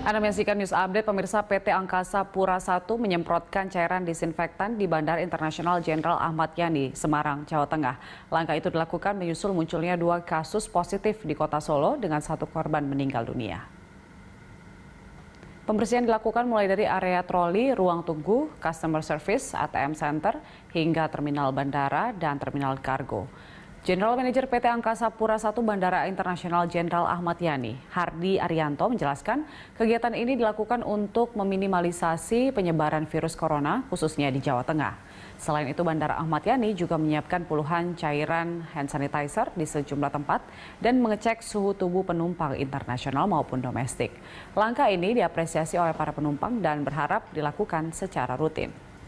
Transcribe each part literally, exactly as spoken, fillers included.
Anda menyaksikan News Update, pemirsa. P T Angkasa Pura I menyemprotkan cairan disinfektan di Bandara Internasional Jenderal Ahmad Yani, Semarang, Jawa Tengah. Langkah itu dilakukan menyusul munculnya dua kasus positif di kota Solo dengan satu korban meninggal dunia. Pembersihan dilakukan mulai dari area troli, ruang tunggu, customer service, A T M center, hingga terminal bandara dan terminal kargo. General Manager P T Angkasa Pura I Bandara Internasional Jenderal Ahmad Yani, Hardi Arianto, menjelaskan kegiatan ini dilakukan untuk meminimalisasi penyebaran virus corona, khususnya di Jawa Tengah. Selain itu, Bandara Ahmad Yani juga menyiapkan puluhan cairan hand sanitizer di sejumlah tempat dan mengecek suhu tubuh penumpang internasional maupun domestik. Langkah ini diapresiasi oleh para penumpang dan berharap dilakukan secara rutin.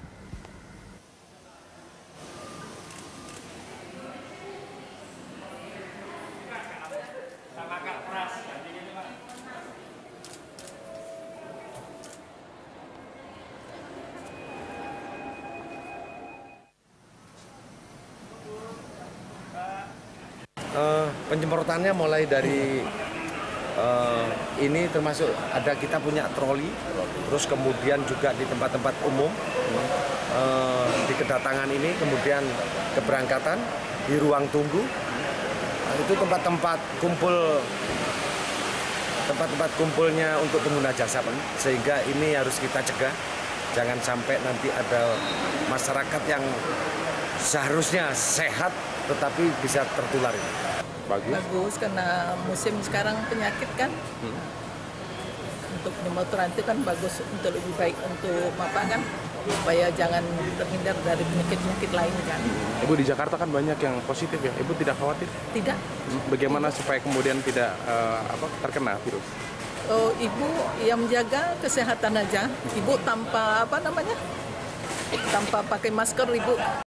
Uh, penyemprotannya mulai dari uh, ini termasuk ada kita punya troli, terus kemudian juga di tempat-tempat umum, uh, di kedatangan ini, kemudian keberangkatan, di ruang tunggu, uh, itu tempat-tempat kumpul, tempat-tempat kumpulnya untuk pengguna jasa, sehingga ini harus kita cegah, jangan sampai nanti ada masyarakat yang seharusnya sehat tetapi bisa tertular. Bagus. Bagus karena musim sekarang penyakit kan. Hmm. Untuk penyemprotan itu kan bagus, untuk lebih baik untuk apa kan, supaya jangan terhindar dari penyakit-penyakit lain kan. Ibu, di Jakarta kan banyak yang positif ya. Ibu tidak khawatir? Tidak. Bagaimana supaya kemudian tidak uh, apa terkena virus? Oh, ibu yang menjaga kesehatan aja. Ibu tanpa apa namanya? Tanpa pakai masker, ibu